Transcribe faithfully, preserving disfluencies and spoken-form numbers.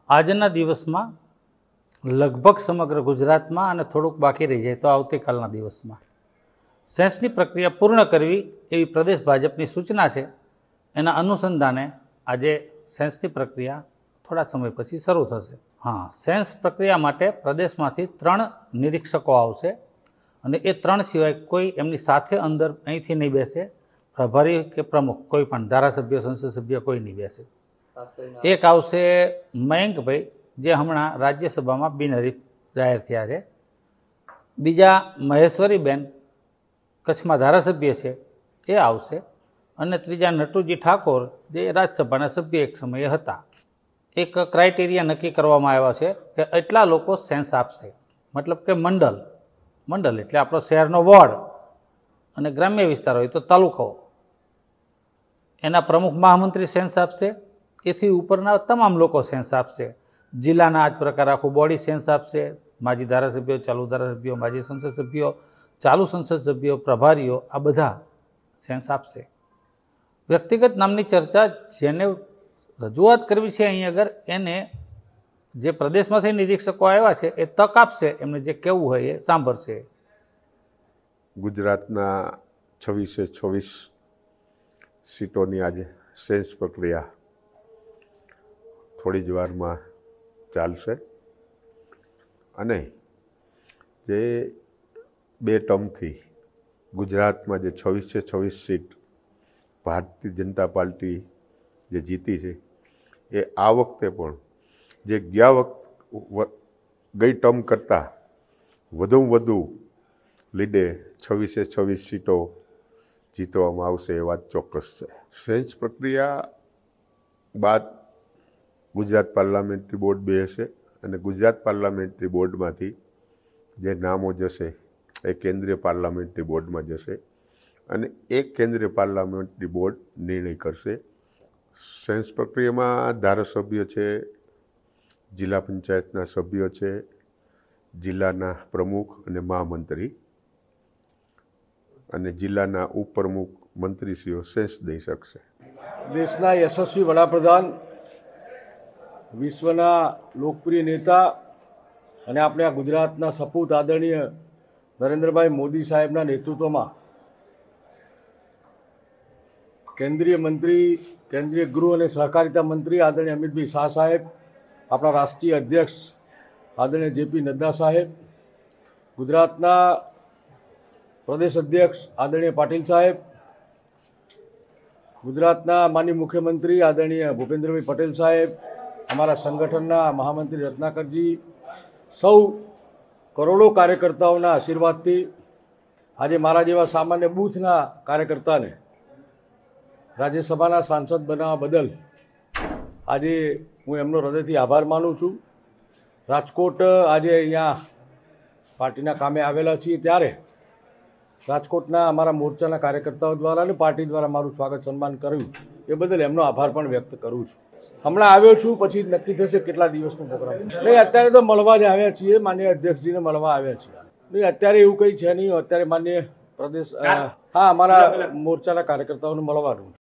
આજના દિવસમાં લગભગ સમગ્ર ગુજરાતમાં અને થોડુંક બાકી રહી જાય તો આવતીકાલના દિવસમાં સેન્સની પ્રક્રિયા પૂર્ણ કરવી એવી પ્રદેશ ભાજપની સૂચના છે. એના અનુસંધાને આજે સેન્સની પ્રક્રિયા થોડા સમય પછી શરૂ થશે. હા, સેન્સ પ્રક્રિયા માટે પ્રદેશમાંથી ત્રણ નિરીક્ષકો આવશે અને એ ત્રણ સિવાય કોઈ એમની સાથે અંદર અહીંથી નહીં બેસે. પ્રભારી કે પ્રમુખ કોઈ પણ ધારાસભ્ય, સંસદ સભ્ય કોઈ નહીં બેસે. એક આવશે મયંકભાઈ, જે હમણાં રાજ્યસભામાં બિનહરીફ જાહેર થયા છે. બીજા મહેશ્વરીબેન, કચ્છમાં ધારાસભ્ય છે, એ આવશે. અને ત્રીજા નટુજી ઠાકોર, જે રાજ્યસભાના સભ્ય એક સમયે હતા. એક ક્રાઇટેરિયા નક્કી કરવામાં આવ્યા છે કે એટલા લોકો સેન્સ આપશે, મતલબ કે મંડળ મંડળ એટલે આપણો શહેરનો વોર્ડ અને ગ્રામ્ય વિસ્તાર હોય તો તાલુકો, એના પ્રમુખ મહામંત્રી સેન્સ આપશે. એથી ઉપરના તમામ લોકો સેન્સ આપશે. જિલ્લાના આ જ પ્રકાર આખું બોડી સેન્સ આપશે. માજી ધારાસભ્યો, ચાલુ ધારાસભ્યો, માજી સંસદ સભ્યો, ચાલુ સંસદ સભ્યો, પ્રભારીઓ, આ બધા સેન્સ આપશે. વ્યક્તિગત નામની ચર્ચા જેને રજૂઆત કરવી છે અહીં આગળ, એને જે પ્રદેશમાંથી નિરીક્ષકો આવ્યા છે એ તક આપશે, એમને જે કહેવું હોય એ સાંભળશે. ગુજરાતના છવ્વીસે છવ્વીસ સીટોની આજે સેન્સ પ્રક્રિયા થોડી જ વારમાં ચાલશે અને જે બે ટર્મથી ગુજરાતમાં જે છવ્વીસે છવ્વીસ સીટ ભારતીય જનતા પાર્ટી જે જીતી છે એ આ વખતે પણ જે ગયા વખત ગઈ ટર્મ કરતાં વધુમાં વધુ લીડે છવ્વીસે છવ્વીસ સીટો જીતવામાં આવશે એ વાત ચોક્કસ છે. સેન્સ પ્રક્રિયા બાદ ગુજરાત પાર્લામેન્ટરી બોર્ડ બેસશે અને ગુજરાત પાર્લામેન્ટરી બોર્ડમાંથી જે નામો જશે એ કેન્દ્રીય પાર્લામેન્ટરી બોર્ડમાં જશે અને એક કેન્દ્રીય પાર્લામેન્ટરી બોર્ડ નિર્ણય કરશે. સેન્સ પ્રક્રિયામાં ધારાસભ્યો છે, જિલ્લા પંચાયતના સભ્યો છે, જિલ્લાના પ્રમુખ અને મહામંત્રી અને જિલ્લાના ઉપપ્રમુખ મંત્રીશ્રીઓ સેન્સ દઈ શકશે. દેશના યશસ્વી વડાપ્રધાન, વિશ્વના લોકપ્રિય નેતા અને આપણે આ ગુજરાતના સપૂત આદરણીય નરેન્દ્રભાઈ મોદી સાહેબના નેતૃત્વમાં કેન્દ્રીય મંત્રી, કેન્દ્રીય ગૃહ અને સહકારિતા મંત્રી આદરણીય અમિતભાઈ શાહ સાહેબ, આપણા રાષ્ટ્રીય અધ્યક્ષ આદરણીય જેપી નડ્ડા સાહેબ, ગુજરાતના પ્રદેશ અધ્યક્ષ આદરણીય પાટીલ સાહેબ, ગુજરાતના માનનીય મુખ્યમંત્રી આદરણીય ભૂપેન્દ્રભાઈ પટેલ સાહેબ, અમારા સંગઠનના મહામંત્રી રત્નાકરજી, સૌ કરોડો કાર્યકર્તાઓના આશીર્વાદથી આજે મારા જેવા સામાન્ય બૂથના કાર્યકર્તાને રાજ્યસભાના સાંસદ બનાવવા બદલ આજે હું એમનો હૃદયથી આભાર માનું છું. રાજકોટ આજે અહીંયા પાર્ટીના કામે આવેલા છીએ ત્યારે રાજકોટના અમારા મોરચાના કાર્યકર્તાઓ દ્વારા અને પાર્ટી દ્વારા મારું સ્વાગત સન્માન કર્યું એ બદલ એમનો આભાર પણ વ્યક્ત કરું છું. હમણાં આવ્યો છું, પછી નક્કી થશે કેટલા દિવસનો પ્રોગ્રામ. નહીં, અત્યારે તો મળવા જ આવ્યા છીએ, માનનીય અધ્યક્ષજીને મળવા આવ્યા છીએ. નહીં, અત્યારે એવું કંઈ છે નહીં. અત્યારે માનનીય પ્રદેશ, હા, અમારા મોરચાના કાર્યકર્તાઓને મળવાનું.